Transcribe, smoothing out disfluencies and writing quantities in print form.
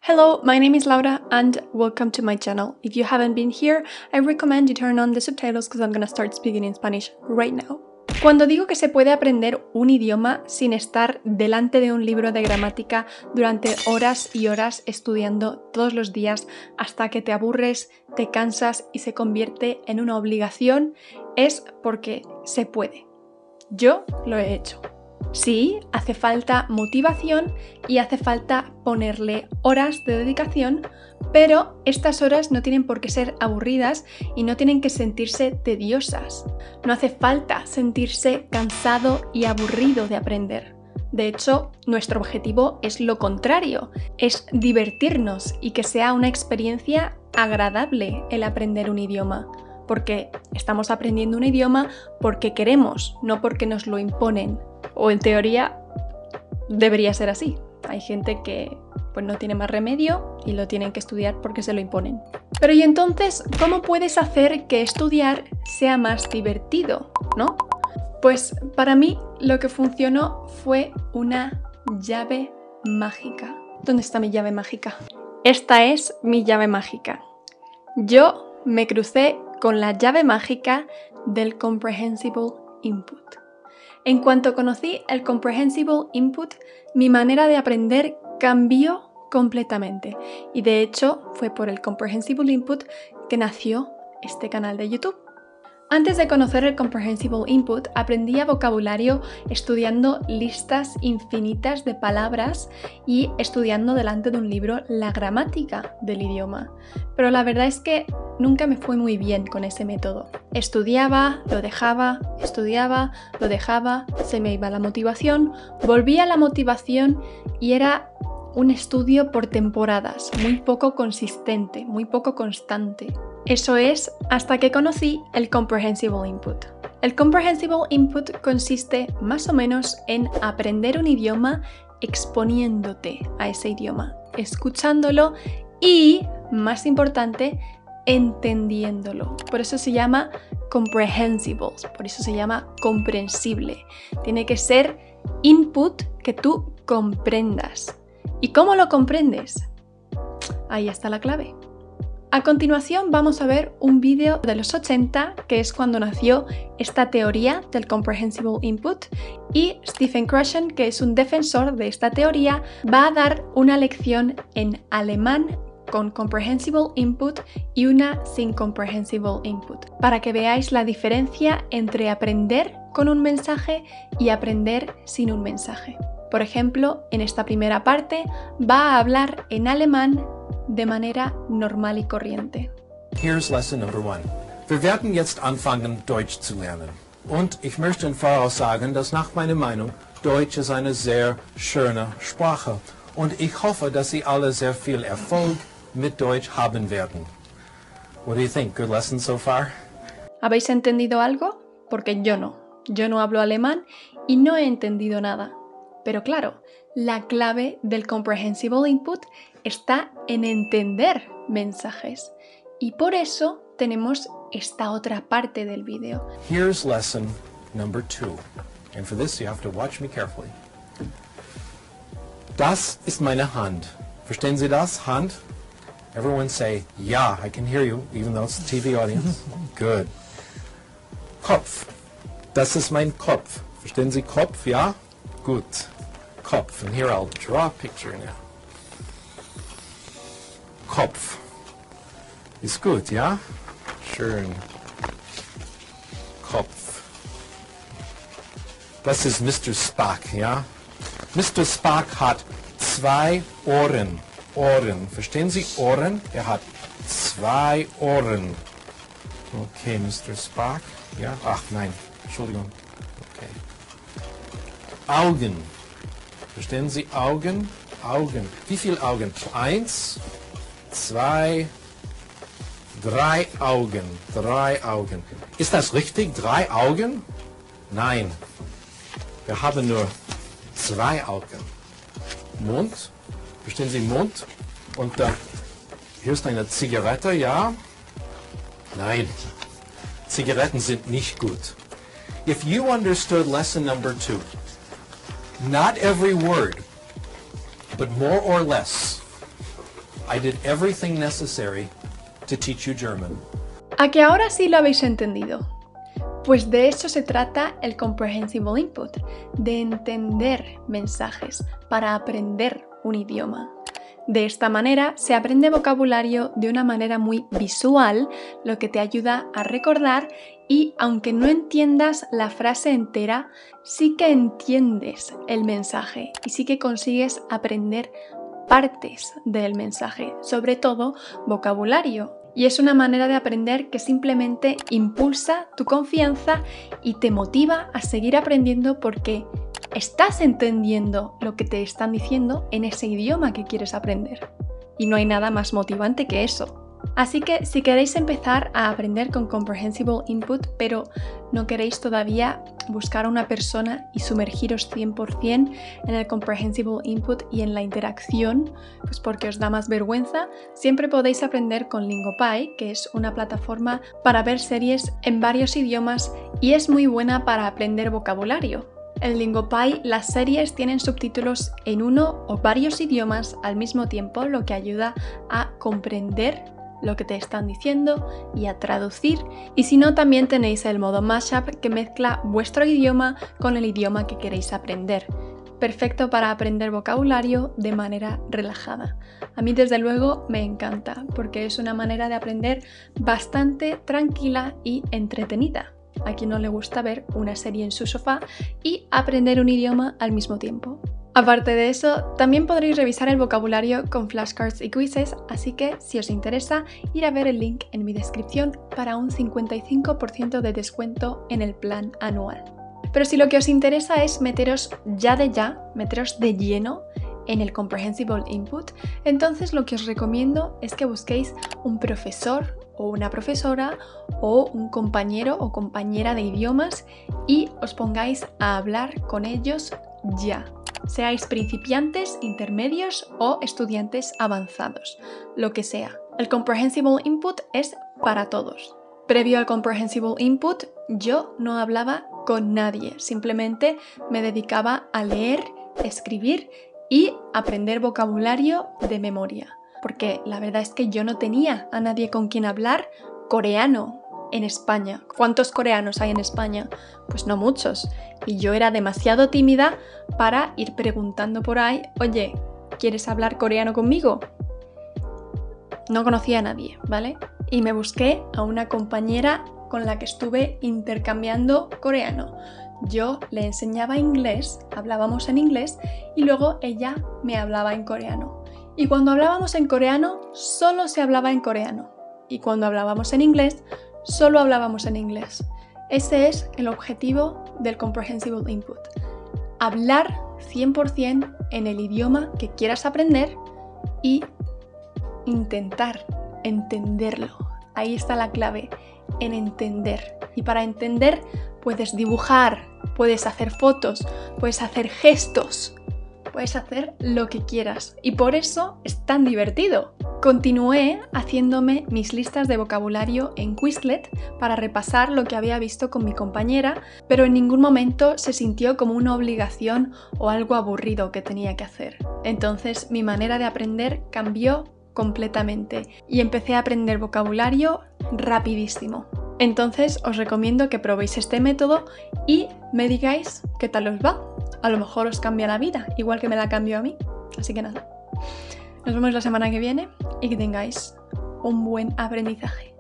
Hello, my name is Laura and welcome to my channel. If you haven't been here, I recommend you turn on the subtitles because I'm gonna start speaking in Spanish right now. Cuando digo que se puede aprender un idioma sin estar delante de un libro de gramática durante horas y horas estudiando todos los días hasta que te aburres, te cansas y se convierte en una obligación, es porque se puede. Yo lo he hecho. Sí, hace falta motivación y hace falta ponerle horas de dedicación, pero estas horas no tienen por qué ser aburridas y no tienen que sentirse tediosas. No hace falta sentirse cansado y aburrido de aprender. De hecho, nuestro objetivo es lo contrario, es divertirnos y que sea una experiencia agradable el aprender un idioma. Porque estamos aprendiendo un idioma porque queremos, no porque nos lo imponen. O en teoría debería ser así. Hay gente que pues no tiene más remedio y lo tienen que estudiar porque se lo imponen. Pero ¿y entonces cómo puedes hacer que estudiar sea más divertido, no? Pues para mí lo que funcionó fue una llave mágica. ¿Dónde está mi llave mágica? Esta es mi llave mágica. Yo me crucé con la llave mágica del Comprehensible Input. En cuanto conocí el Comprehensible Input, mi manera de aprender cambió completamente. Y de hecho, fue por el Comprehensible Input que nació este canal de YouTube. Antes de conocer el Comprehensible Input, aprendía vocabulario estudiando listas infinitas de palabras y estudiando delante de un libro la gramática del idioma. Pero la verdad es que nunca me fue muy bien con ese método. Estudiaba, lo dejaba, estudiaba, lo dejaba, se me iba la motivación, volvía la motivación y era un estudio por temporadas, muy poco consistente, muy poco constante. Eso es hasta que conocí el Comprehensible Input. El Comprehensible Input consiste más o menos en aprender un idioma exponiéndote a ese idioma, escuchándolo y, más importante, entendiéndolo. Por eso se llama comprehensible, por eso se llama comprensible. Tiene que ser input que tú comprendas. ¿Y cómo lo comprendes? Ahí está la clave. A continuación vamos a ver un vídeo de los 80, que es cuando nació esta teoría del Comprehensible Input, y Stephen Krashen, que es un defensor de esta teoría, va a dar una lección en alemán con Comprehensible Input y una sin Comprehensible Input, para que veáis la diferencia entre aprender con un mensaje y aprender sin un mensaje. Por ejemplo, en esta primera parte va a hablar en alemán de manera normal y corriente. Here's lesson number 1. Wir werden jetzt anfangen, Deutsch zu lernen. Und ich möchte im Voraus sagen, dass nach meiner Meinung Deutsch ist eine sehr schöne Sprache. Und ich hoffe, dass Sie alle sehr viel Erfolg mit Deutsch haben werden. What do you think? Good lesson so far? ¿Habéis entendido algo? Porque yo no. Yo no hablo alemán y no he entendido nada. Pero claro, la clave del Comprehensible Input está en entender mensajes. Y por eso tenemos esta otra parte del vídeo. Here's lesson number 2. And for this you have to watch me carefully. Das ist meine Hand. Verstehen Sie das? Hand? Everyone say, ja, I can hear you, even though it's a TV audience. Good. Kopf. Das ist mein Kopf. Verstehen Sie Kopf? Ja? Gut. Kopf. And here I'll draw a picture now. Kopf. Ist gut, ja? Schön. Kopf. Das ist Mr. Spock, ja? Mr. Spock hat 2 Ohren. Ohren. Verstehen Sie Ohren? Er hat 2 Ohren. Okay, Mr. Spock. Ja? Ach, nein. Entschuldigung. Okay. Augen. Verstehen Sie Augen? Augen. Wie viele Augen? 1, 2, 3 Augen. 3 Augen. Ist das richtig? 3 Augen? Nein. Wir haben nur 2 Augen. Mund. Verstehen Sie Mund? Und hier ist eine Zigarette, ja? Nein. Zigaretten sind nicht gut. If you understood lesson number 2, not every word, but more or less, I did everything necessary to teach you German. ¿A que ahora sí lo habéis entendido? Pues de eso se trata el Comprehensible Input, de entender mensajes para aprender un idioma. De esta manera se aprende vocabulario de una manera muy visual, lo que te ayuda a recordar y aunque no entiendas la frase entera, sí que entiendes el mensaje y sí que consigues aprender partes del mensaje, sobre todo vocabulario. Y es una manera de aprender que simplemente impulsa tu confianza y te motiva a seguir aprendiendo porque estás entendiendo lo que te están diciendo en ese idioma que quieres aprender. Y no hay nada más motivante que eso. Así que si queréis empezar a aprender con Comprehensible Input, pero no queréis todavía buscar a una persona y sumergiros 100% en el Comprehensible Input y en la interacción, pues porque os da más vergüenza, siempre podéis aprender con Lingopie, que es una plataforma para ver series en varios idiomas y es muy buena para aprender vocabulario. En Lingopie las series tienen subtítulos en uno o varios idiomas al mismo tiempo, lo que ayuda a comprender lo que te están diciendo y a traducir. Y si no, también tenéis el modo Mashup que mezcla vuestro idioma con el idioma que queréis aprender. Perfecto para aprender vocabulario de manera relajada. A mí desde luego me encanta porque es una manera de aprender bastante tranquila y entretenida. A quien no le gusta ver una serie en su sofá y aprender un idioma al mismo tiempo. Aparte de eso, también podréis revisar el vocabulario con flashcards y quizzes, así que si os interesa, ir a ver el link en mi descripción para un 55% de descuento en el plan anual. Pero si lo que os interesa es meteros de lleno en el Comprehensible Input, entonces lo que os recomiendo es que busquéis un profesor o una profesora o un compañero o compañera de idiomas y os pongáis a hablar con ellos ya. Seáis principiantes, intermedios o estudiantes avanzados, lo que sea. El Comprehensible Input es para todos. Previo al Comprehensible Input, yo no hablaba con nadie, simplemente me dedicaba a leer, escribir y aprender vocabulario de memoria. Porque la verdad es que yo no tenía a nadie con quien hablar coreano en España. ¿Cuántos coreanos hay en España? Pues no muchos. Y yo era demasiado tímida para ir preguntando por ahí, oye, ¿quieres hablar coreano conmigo? No conocía a nadie, ¿vale? Y me busqué a una compañera con la que estuve intercambiando coreano. Yo le enseñaba inglés, hablábamos en inglés y luego ella me hablaba en coreano. Y cuando hablábamos en coreano, solo se hablaba en coreano. Y cuando hablábamos en inglés, solo hablábamos en inglés. Ese es el objetivo del Comprehensible Input. Hablar 100% en el idioma que quieras aprender y intentar entenderlo. Ahí está la clave, en entender. Y para entender puedes dibujar, puedes hacer fotos, puedes hacer gestos, puedes hacer lo que quieras. Y por eso es tan divertido. Continué haciéndome mis listas de vocabulario en Quizlet para repasar lo que había visto con mi compañera, pero en ningún momento se sintió como una obligación o algo aburrido que tenía que hacer. Entonces mi manera de aprender cambió completamente y empecé a aprender vocabulario rapidísimo. Entonces os recomiendo que probéis este método y me digáis qué tal os va. A lo mejor os cambia la vida, igual que me la cambió a mí. Así que nada. Nos vemos la semana que viene y que tengáis un buen aprendizaje.